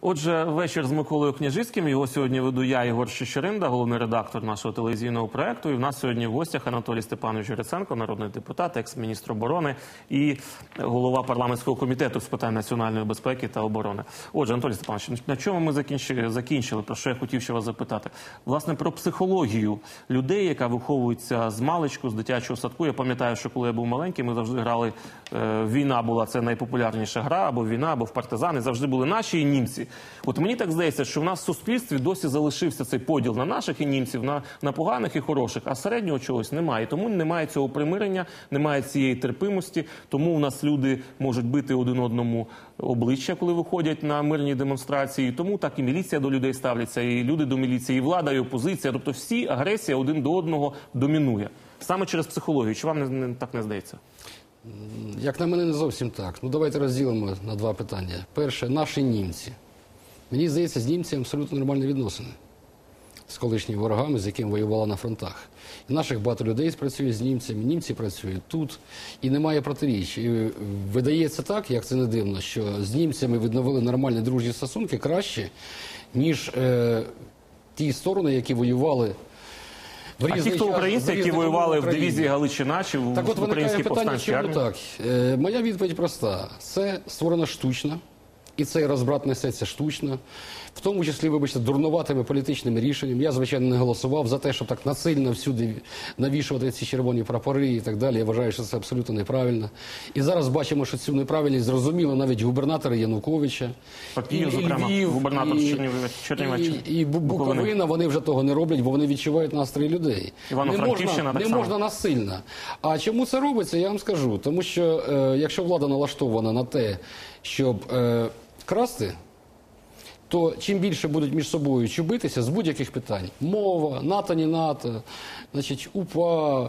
Отже, вечір з Миколою Княжицьким. Його сьогодні веду я, Ігор Щещеринда, головний редактор нашого телевізійного проєкту. І в нас сьогодні в гостях Анатолій Степанович Гриценко, народний депутат, екс-міністр оборони і голова парламентського комітету з питань національної безпеки та оборони. Отже, Анатолій Степанович, на чому ми закінчили, про що я хотів ще вас запитати? Власне, про психологію людей, яка виховується з маличку, з дитячого садку. Я пам'ятаю, що коли я був маленький, ми завжди грали, війна була, це найпопулярніша гра, або війна, або в партизани, завжди були наші і німці. От мені так здається, що в нас в суспільстві досі залишився цей поділ на наших і німців, на поганих і хороших, а середнього чогось немає. Тому немає цього примирення, немає цієї терпимості, тому у нас люди можуть бити один одному обличчя, коли виходять на мирні демонстрації, тому так і міліція до людей ставляться, і люди до міліції, і влада, і опозиція, тобто всі агресія один до одного домінує. Саме через психологію. Чи вам так не здається? Як на мене, не зовсім так. Ну, давайте розділимо на два питання. Перше, наші німці. Мені здається, з німцями абсолютно нормальні відносини. З колишніми ворогами, з якими воювала на фронтах. І наших багато людей працює з німцями, німці працюють тут. І немає протиріч. І видається так, як це не дивно, що з німцями відновили нормальні дружні стосунки краще, ніж ті сторони, які воювали. А ті, хто українці, які воювали в дивізії Галичина чи в українській повстанській армії? Так, моя відповідь проста. Це створено штучно, і цей розбрат несеться штучно. В тому числі, вибачте, дурнуватими політичними рішеннями. Я, звичайно, не голосував за те, щоб так насильно всюди навішувати ці червоні прапори і так далі. Я вважаю, що це абсолютно неправильно. І зараз бачимо, що цю неправильність зрозуміли навіть губернатори Януковича. Папієв, зокрема, губернатор Чернівеччини. І Буковина, вони вже того не роблять, бо вони відчувають настрої людей. Івано-Франківщина так само. Не можна насильно. А чому це робиться, я вам скажу. Тому що, якщо влада налаштована на те, щоб красти, то чим більше будуть між собою чубитися з будь-яких питань. Мова, НАТО, не НАТО, значить, УПА,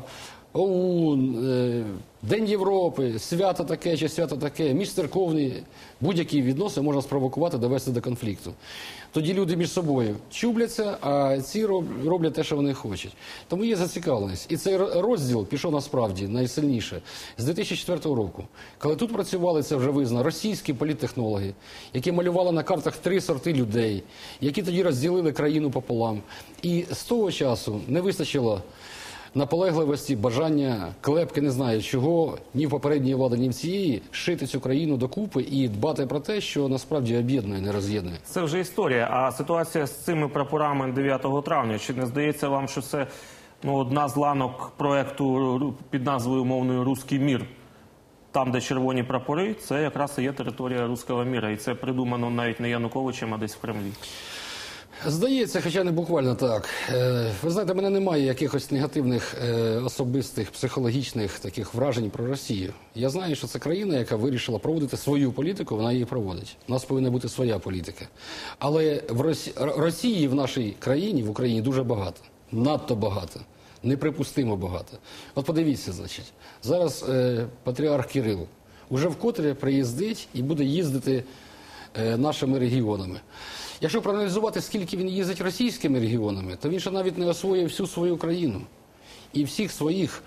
ОУН, День Європи, свято таке чи свято таке, міжцерковні, будь-які відносини можна спровокувати, довести до конфлікту. Тоді люди між собою чубляться, а ці роблять те, що вони хочуть. Тому є зацікавленість. І цей розділ пішов насправді найсильніше з 2004 року. Коли тут працювали, це вже визнано, російські політтехнологи, які малювали на картах 3 сорти людей, які тоді розділили країну пополам. І з того часу не вистачило наполегливості, бажання, клепки, не знаю чого, ні в попередньої влади, ні в цієї, шити цю країну докупи і дбати про те, що насправді об'єднує, не роз'єднує. Це вже історія. А ситуація з цими прапорами 9 травня, чи не здається вам, що це одна з ланок проєкту під назвою умовною «Руський мір»? Там, де червоні прапори, це якраз і є територія руського міра. І це придумано навіть не Януковичем, а десь в Кремлі. Здається, хоча не буквально так. Ви знаєте, в мене немає якихось негативних особистих, психологічних таких вражень про Росію. Я знаю, що це країна, яка вирішила проводити свою політику, вона її проводить. У нас повинна бути своя політика. Але в Росії в нашій країні, в Україні, дуже багато. Надто багато. Неприпустимо багато. От подивіться, значить. Зараз патріарх Кирил уже вкотре приїздить і буде їздити нашими регіонами. Якщо проаналізувати, скільки він їздить російськими регіонами, то він ще навіть не освоює всю свою країну. І всіх своїх...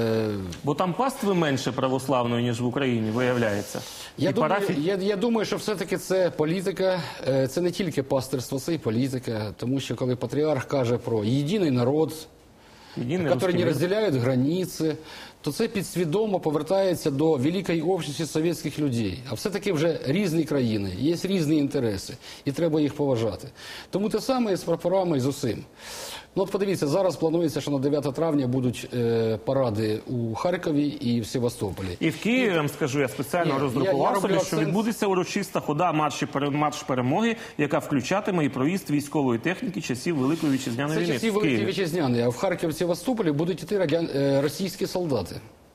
Бо там пастви менше православної, ніж в Україні, виявляється. Я думаю, що все-таки це політика, це не тільки пастирство, це і політика. Тому що коли патріарх каже про єдиний народ, який не розділяють границі, то це підсвідомо повертається до великої общності совєтських людей. А все-таки вже різні країни, є різні інтереси, і треба їх поважати. Тому те саме і з прапорами, і з усім. Ну от подивіться, зараз планується, що на 9 травня будуть паради у Харкові і в Севастополі. І в Києві, я вам скажу, я спеціально роздрукував собі, що відбудеться урочиста хода марш перемоги, яка включатиме і проїзд військової техніки часів Великої Вітчизняної війни. Це часів Великої Вітчизняної, а в Харкові, в Севастополі будуть йти російські солдати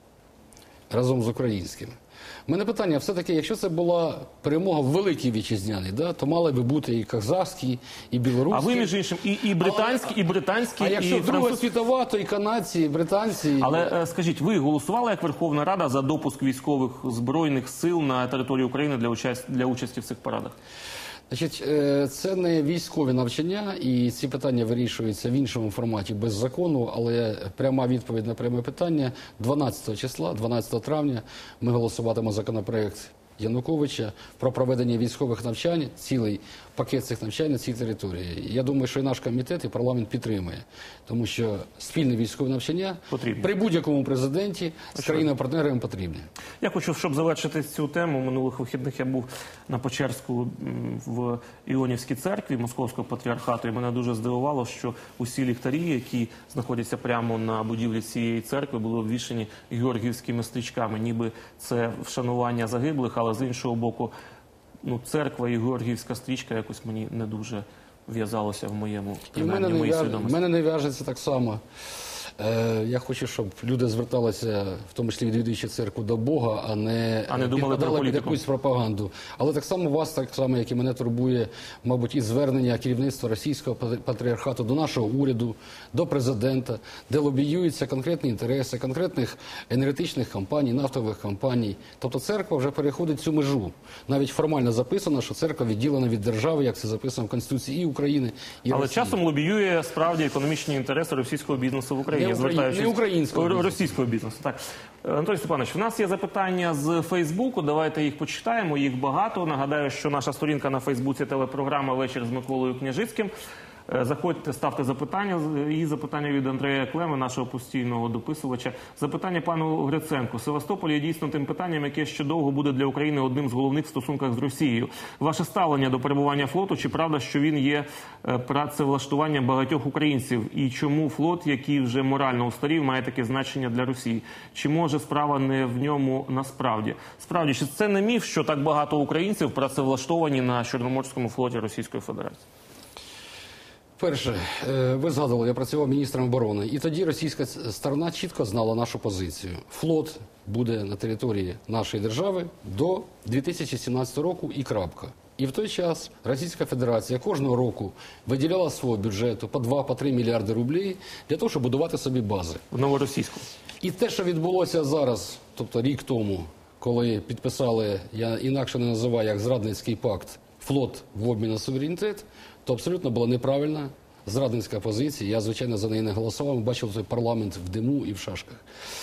разом з українськими. У мене питання, все-таки, якщо це була перемога в Великій Вітчизняній, то мали би бути і казахські, і білоруські. А ви, між іншим, і британські, і французькі. А якщо Друга світова, то і канадці, і британці. Але скажіть, ви голосували як Верховна Рада за допуск військових збройних сил на територію України для участі в цих парадах? Значить, це не військові навчання, і ці питання вирішуються в іншому форматі, без закону, але пряма відповідь на пряме питання. 12 числа, 12 травня, ми голосуватимемо законопроект, Януковича про проведення військових навчань, цілий пакет цих навчань на цій території. Я думаю, що і наш комітет, і парламент підтримує, тому що спільне військове навчання Потрібно. при будь-якому президенті з країною-партнером потрібне. Я хочу, щоб завершити цю тему. Минулих вихідних я був на Печерську в Іонівській церкві Московського патріархату, і мене дуже здивувало, що усі ліхтарі, які знаходяться прямо на будівлі цієї церкви, були обвішані георгіївськими стрічками, ніби це вшанування загиблих, але з іншого боку, церква і георгіївська стрічка якось мені не дуже в'язалося в моєму, принаймні, в моїй В свідомості. мене не в'яжеться так само. Я хочу, щоб люди зверталися, в тому числі відвідуючи церкву, до Бога, а не думали про підпадали під політику. якусь пропаганду. Але так само вас, так само, як і мене турбує, мабуть, і звернення керівництва російського патріархату до нашого уряду, до президента, де лобіюються конкретні інтереси конкретних енергетичних компаній, нафтових компаній. Тобто церква вже переходить цю межу. Навіть формально записано, що церква відділена від держави, як це записано в Конституції і України, і Але Росії. часом лобіює справді економічні інтереси російського бізнесу в Україні, Не українського бізнесу. російського бізнесу. Так, Анатолій Степанович, в нас є запитання з Фейсбуку. Давайте їх почитаємо. Їх багато. Нагадаю, що наша сторінка на Фейсбуці телепрограма «Вечір з Миколою Княжицьким». Заходьте, ставте запитання. І запитання від Андрея Клема, нашого постійного дописувача. Запитання пану Гриценку. Севастополь є дійсно тим питанням, яке ще довго буде для України одним з головних в стосунках з Росією. Ваше ставлення до перебування флоту, чи правда, що він є працевлаштуванням багатьох українців? І чому флот, який вже морально устарів, має таке значення для Росії? Чи може справа не в ньому насправді? Справді, чи це не міф, що так багато українців працевлаштовані на Чорноморському флоті Російської Федерації? Перше, ви згадували, я працював міністром оборони, і тоді російська сторона чітко знала нашу позицію. Флот буде на території нашої держави до 2017 року і крапка. І в той час Російська Федерація кожного року виділяла з свого бюджету по 2-3 мільярди рублів для того, щоб будувати собі бази. В Новоросійську. І те, що відбулося зараз, тобто рік тому, коли підписали, я інакше не називаю, як зрадницький пакт, флот в обмін на суверенітет, то абсолютно була неправильна зрадницька позиція. Я, звичайно, за неї не голосував. Ми бачили той парламент в диму і в шашках.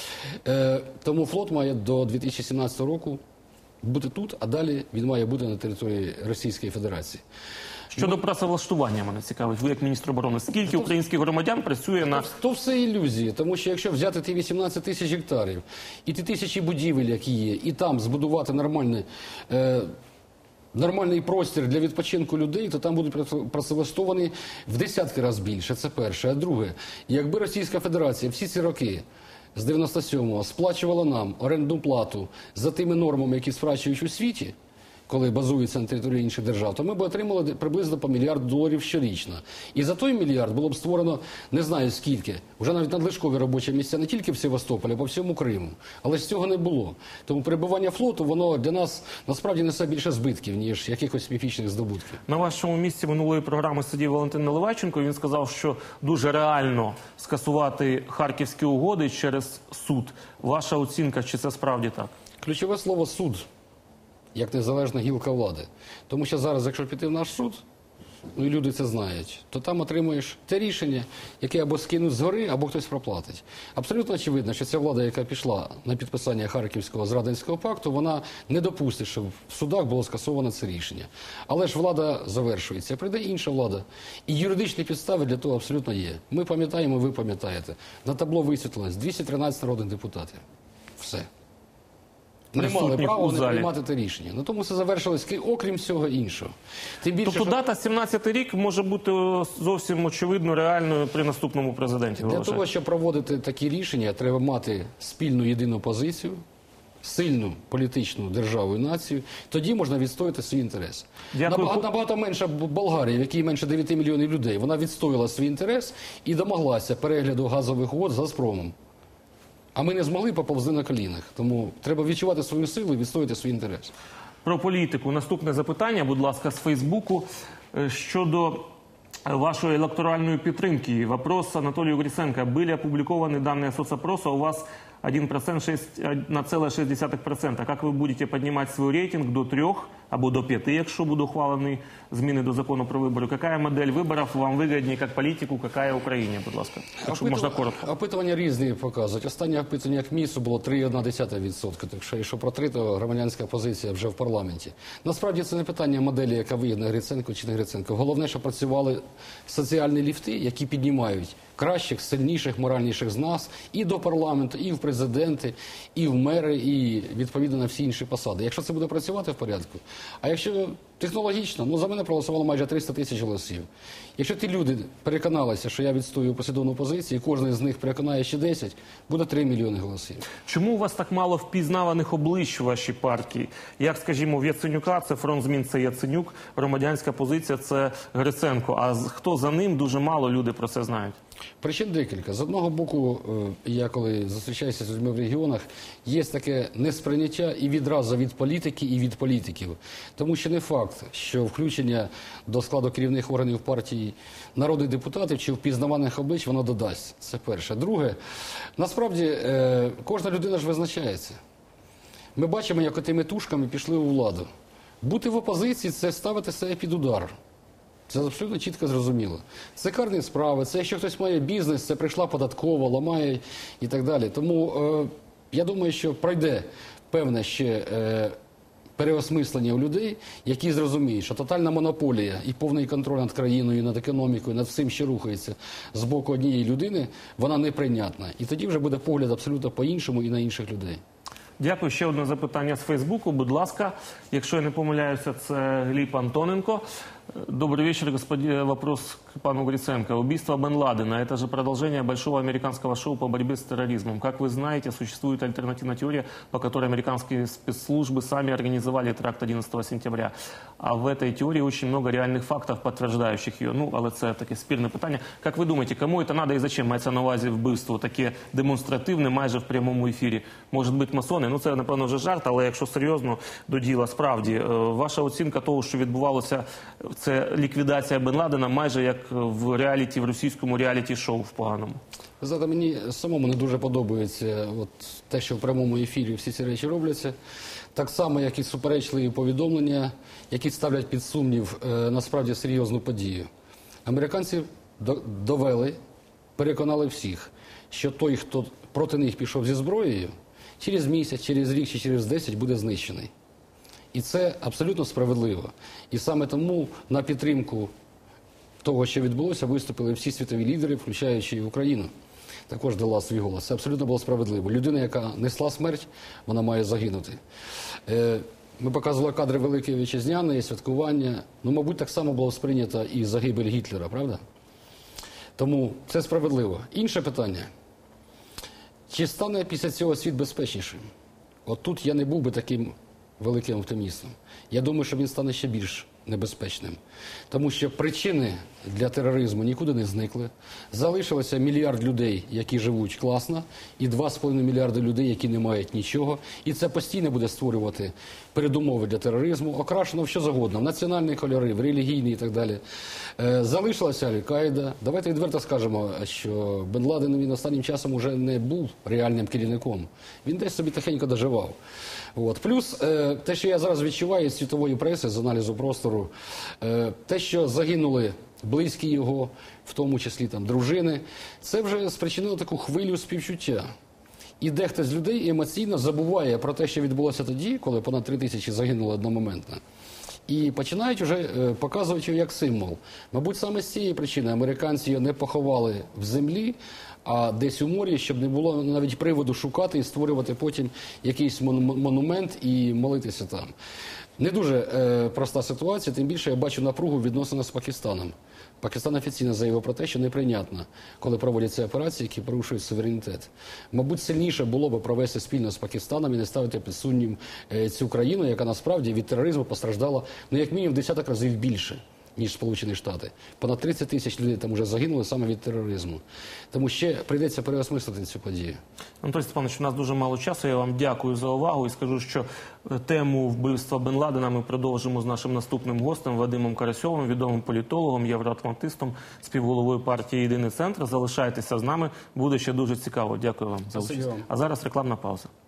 Тому флот має до 2017 року бути тут, а далі він має бути на території Російської Федерації. Щодо працевлаштування, мене цікавить, ви як міністр оборони, скільки українських громадян працює на... То все ілюзії, тому що якщо взяти ті 18 тисяч гектарів і ті тисячі будівель, які є, і там збудувати нормальний простір для відпочинку людей, то там будуть працевлаштовані в десятки разів більше. Це перше. А друге, якби Російська Федерація всі ці роки з 97-го сплачувала нам орендну плату за тими нормами, які сплачують у світі, коли базуються на території інших держав, то ми б отримали приблизно по $1 мільярд щорічно. І за той мільярд було б створено не знаю скільки, вже навіть надлишкові робочі місця не тільки в Севастополі, а по всьому Криму. Але ж цього не було. Тому перебування флоту, воно для нас насправді несе більше збитків, ніж якихось міфічних здобутків. На вашому місці минулої програми сидів Валентин Наливайченко. Він сказав, що дуже реально скасувати Харківські угоди через суд. Ваша оцінка, чи це справді так? Ключове слово «суд», як незалежна гілка влади. Тому що зараз, якщо піти в наш суд, і люди це знають, то там отримуєш те рішення, яке або скинуть згори, або хтось проплатить. Абсолютно очевидно, що ця влада, яка пішла на підписання Харківського зрадницького пакту, вона не допустить, щоб в судах було скасовано це рішення. Але ж влада завершується, прийде інша влада. І юридичні підстави для того абсолютно є. Ми пам'ятаємо, ви пам'ятаєте. На табло висвітлилось 213 народних депутатів. Все. Не мали Присутніх права у не залі. приймати те рішення. Ну, тому це завершилось, окрім всього іншого. Тим більше, Тобто дата 17-й рік може бути зовсім очевидно реальною при наступному президенті. для того, щоб проводити такі рішення, треба мати спільну єдину позицію, сильну політичну державу і націю. Тоді можна відстояти свій інтерес. Дякую. Набагато менша Болгарія, в якій менше 9 мільйонів людей, вона відстояла свій інтерес і домоглася перегляду газових угод з Газпромом. А ми не змогли, поповзли на колінах. Тому треба відчувати свою силу і відстояти свій інтерес. Про політику. Наступне запитання, будь ласка, з Фейсбуку. Щодо вашей электоральной підтримки. Вопрос Анатолию Гриценко. Были опубликованы данные соцопроса. У вас 1,6%. Как ви будете піднімати свій рейтинг до 3 або до 5, якщо буде ухвалені зміни до закону про вибори? Яка модель виборів вам вигідніше як політику, яка Україні, будь ласка? Якщо можна коротко. Опитування різні показують. Останнє опитування КМІСу було 3,1%. Так що, якщо про 3, то громадянська позиція вже в парламенті. Насправді це не питання моделі, яка вигідна Гриценко чи не Гриценко. Головне, що працювали соціальні ліфти, які піднімають кращих, сильніших, моральніших з нас і до парламенту, і в президенти, і в мери, і відповідно на всі інші посади. Якщо це буде працювати в порядку, а якщо технологічно, ну за мене проголосувало майже 300 тисяч голосів. Якщо ті люди переконалися, що я відстоюю послідовну позицію, і кожен з них переконає ще 10, буде 3 мільйони голосів. Чому у вас так мало впізнаваних облич у вашій партії? Як, скажімо, в Яценюка це фронт змін, це Яценюк, громадянська позиція це Гриценко. А хто за ним, дуже мало люди про це знають. Причин декілька. З одного боку, я коли зустрічаюся з людьми в регіонах, є таке несприйняття і відразу від політики, і від політиків. Тому що не факт, що включення до складу керівних органів партії народних депутатів чи впізнаваних облич воно додасть. Це перше. Друге, насправді, кожна людина ж визначається. Ми бачимо, як тими тушками пішли у владу. Бути в опозиції – це ставити себе під удар. Це абсолютно чітко зрозуміло. Це карні справи, це якщо хтось має бізнес, це прийшла податкова, ламає і так далі. Тому я думаю, що пройде певне ще переосмислення у людей, які зрозуміють, що тотальна монополія і повний контроль над країною, над економікою, над всім, що рухається з боку однієї людини, вона неприйнятна. І тоді вже буде погляд абсолютно по-іншому і на інших людей. Дякую. Ще одне запитання з Фейсбуку. Будь ласка, якщо я не помиляюся, це Гліб Антоненко. Добрый вечер, господин. Вопрос к пану Гриценко. Убийство Бен Ладена – это же продолжение большого американского шоу по борьбе с терроризмом. Как вы знаете, существует альтернативная теория, по которой американские спецслужбы сами организовали теракт 11 сентября. А в этой теории очень много реальных фактов, подтверждающих ее. Ну, але це таке спірне питання. Як ви думаєте, кому це треба і зачем? Мається на увазі вбивство таке демонстративне, майже в прямому ефірі? Може бути масони? Ну, це, напевно, вже жарт, але якщо серйозно до діла, справді, ваша оцінка того, що відбувалося, це ліквідація Бен Ладена, майже як в реаліті, в російському реаліті-шоу в поганому. Ви знаєте, мені самому не дуже подобається те, що в прямому ефірі всі ці речі робляться. Так само, як і суперечливі повідомлення, які ставлять під сумнів насправді серйозну подію. Американці довели, переконали всіх, що той, хто проти них пішов зі зброєю, через місяць, через рік чи через 10 буде знищений. І це абсолютно справедливо. І саме тому на підтримку того, що відбулося, виступили всі світові лідери, включаючи і Україну. Також дала свій голос. Це абсолютно було справедливо. Людина, яка несла смерть, вона має загинути. Ми показували кадри Великої Вітчизняної, святкування. Ну, мабуть, так само було сприйнято і загибель Гітлера, правда? Тому це справедливо. Інше питання. Чи стане після цього світ безпечнішим? От тут я не був би таким великим оптимістом. Я думаю, що він стане ще більш небезпечним. Тому що причини для тероризму нікуди не зникли. Залишилося мільярд людей, які живуть класно, і 2,5 мільярди людей, які не мають нічого. І це постійно буде створювати передумови для тероризму, окрашено в що завгодно, в національні кольори, в релігійні і так далі. Залишилася Аль-Каїда. Давайте відверто скажемо, що Бен Ладен, він останнім часом уже не був реальним керівником. Він десь собі тихенько доживав. Плюс те, що я зараз відчуваю з світової преси, з аналізу простору, те, що загинули близькі його, в тому числі там дружини, це вже спричинило таку хвилю співчуття. І дехто з людей емоційно забуває про те, що відбулося тоді, коли понад 3 тисячі загинули одномоментно. І починають вже показувати його як символ. Мабуть, саме з цієї причини американці його не поховали в землі, а десь у морі, щоб не було навіть приводу шукати і створювати потім якийсь монумент і молитися там. Не дуже проста ситуація, тим більше я бачу напругу відносини з Пакистаном. Пакистан офіційно заявив про те, що неприйнятно, коли проводяться операції, які порушують суверенітет. Мабуть, сильніше було б провести спільно з Пакистаном і не ставити під сумнів цю країну, яка насправді від тероризму постраждала, як мінімум, в 10 разів більше, ніж Сполучені Штати. Понад 30 тисяч людей там вже загинули саме від тероризму. Тому ще прийдеться переосмислити цю подію. Анатолій Степанович, у нас дуже мало часу. Я вам дякую за увагу і скажу, що тему вбивства Бен Ладена ми продовжимо з нашим наступним гостем Вадимом Карасьовим, відомим політологом, євроатлантистом, співголовою партії «Єдиний центр». Залишайтеся з нами, буде ще дуже цікаво. Дякую вам за участь. А зараз рекламна пауза.